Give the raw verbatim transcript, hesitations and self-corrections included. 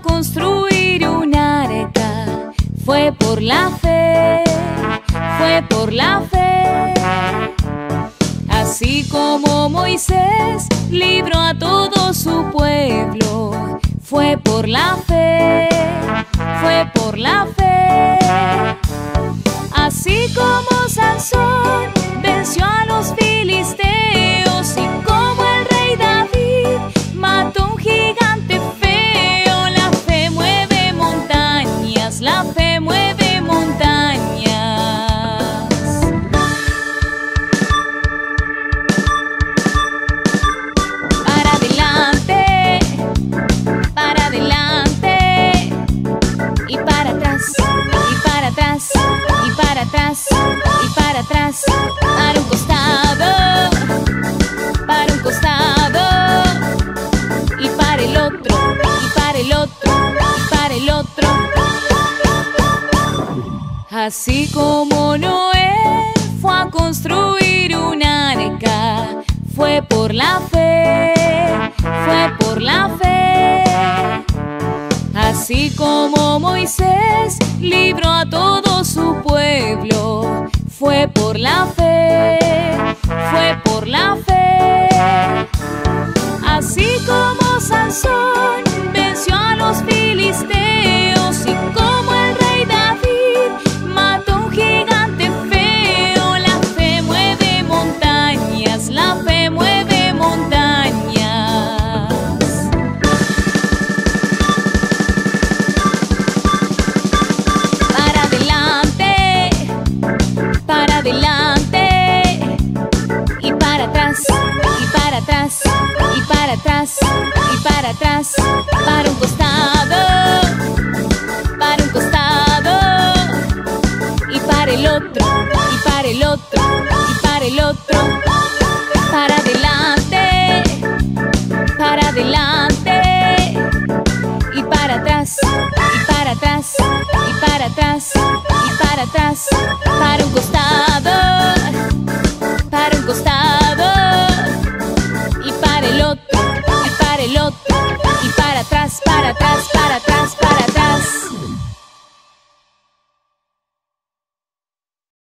construir una arca. Fue por la fe, fue por la fe. Así como Moisés libró a todo su pueblo, fue por la fe, fue por la fe. Así como Sansón venció a los filisteos y como el rey David mató un gigante feo. La fe mueve montañas, la fe mueve montañas. Para adelante, para adelante y para atrás, y para atrás, y para atrás, y para atrás. Para un costado, para un costado, y para el otro, y para el otro, y para el otro. Así como Noé fue a construir una arca, fue por la fe, fue por la fe. Así como Moisés libró a todo su pueblo, fue por la fe, fue por la fe. Así como Sansón venció a los filisteos y como el rey David mató un gigante feo. La fe mueve montañas, la fe mueve montañas. Para adelante, para adelante y para atrás, y para atrás, y para atrás, y para atrás. Para un costado, para un costado, y para el otro, y para el otro, y para el otro. Para adelante, para adelante y para atrás, y para atrás, y para atrás, y para atrás.